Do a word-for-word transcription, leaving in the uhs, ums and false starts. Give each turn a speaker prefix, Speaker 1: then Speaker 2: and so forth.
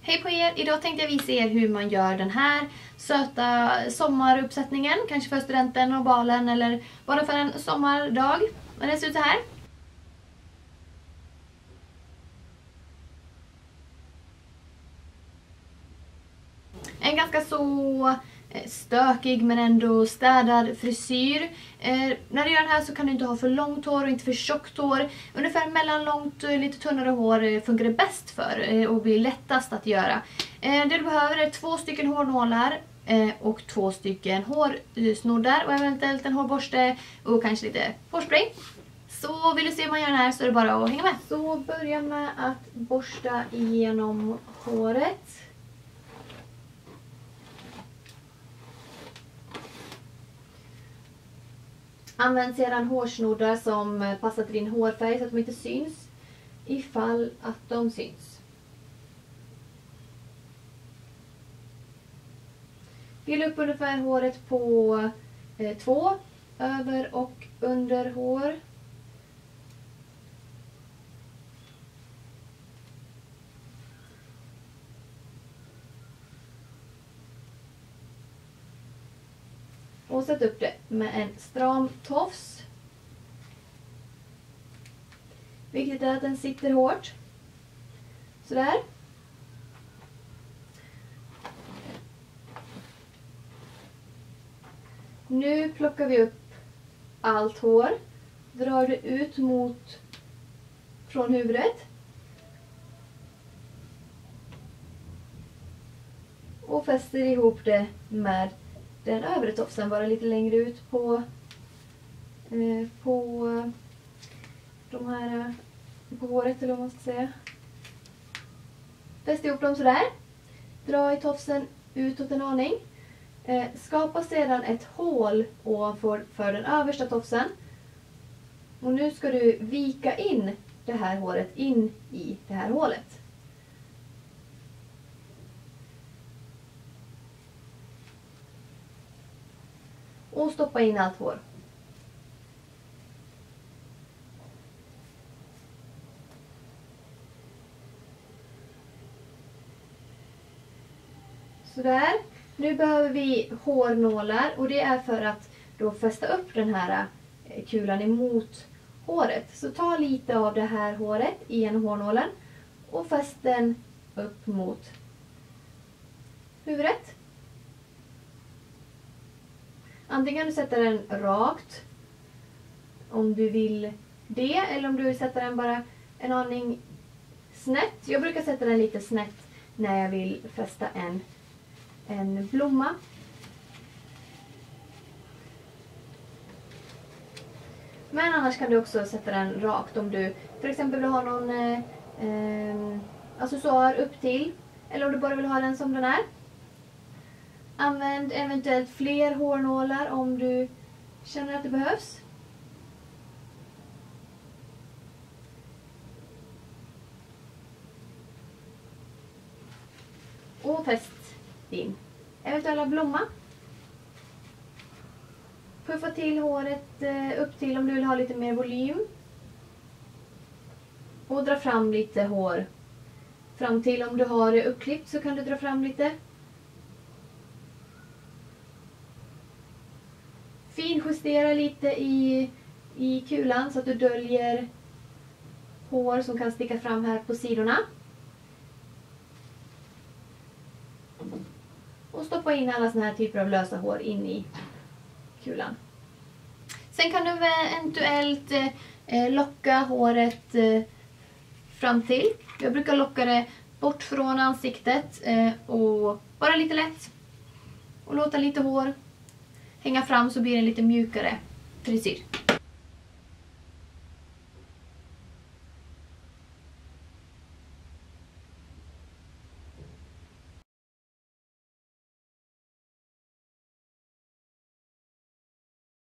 Speaker 1: Hej på er! Idag tänkte jag visa er hur man gör den här söta sommaruppsättningen. Kanske för studenten och balen eller bara för en sommardag. Men det ser ut så här. En ganska så stökig men ändå städad frisyr. Eh, när du gör den här så kan du inte ha för långt hår och inte för tjockt hår. Ungefär mellanlångt, lite tunnare hår funkar det bäst för eh, och blir lättast att göra. Eh, det du behöver är två stycken hårnålar eh, och två stycken hårsnoddar och eventuellt en hårborste och kanske lite hårspray. Så vill du se hur man gör den här så är det bara att hänga med. Så börja med att borsta igenom håret. Använd sedan hårsnoddar som passar till din hårfärg så att de inte syns ifall att de syns. Dela upp ungefär håret på eh, två över- och underhår. Och sätt upp det med en stram tofs. Viktigt är att den sitter hårt. Sådär. Nu plockar vi upp allt hår. Drar det ut mot från huvudet. Och fäster ihop det med den övre tofsen, bara lite längre ut på eh, på de här på håret eller vad man ska säga. Fäst ihop dem sådär. Dra i tofsen utåt en aning. Eh, skapa sedan ett hål ovanför för den översta tofsen. Och nu ska du vika in det här håret in i det här hålet. Och stoppa in allt hår. Sådär. Nu behöver vi hårnålar och det är för att då fästa upp den här kulan emot håret. Så ta lite av det här håret i en hårnålen och fäst den upp mot huvudet. Antingen du sätter den rakt om du vill det eller om du vill sätta den bara en aning snett. Jag brukar sätta den lite snett när jag vill fästa en, en blomma. Men annars kan du också sätta den rakt om du för exempel vill ha någon eh, eh, accessoar upp till eller om du bara vill ha den som den är. Använd eventuellt fler hårnålar om du känner att det behövs. Och fäst din eventuella blomma. Puffa till håret upp till om du vill ha lite mer volym. Och dra fram lite hår. Fram till om du har det uppklippt så kan du dra fram lite. Finjustera lite i, i kulan så att du döljer hår som kan sticka fram här på sidorna. Och stoppa in alla såna här typer av lösa hår in i kulan. Sen kan du eventuellt eh, locka håret eh, fram till. Jag brukar locka det bort från ansiktet eh, och bara lite lätt. Och låta lite hår hänga fram så blir det en lite mjukare frisyr.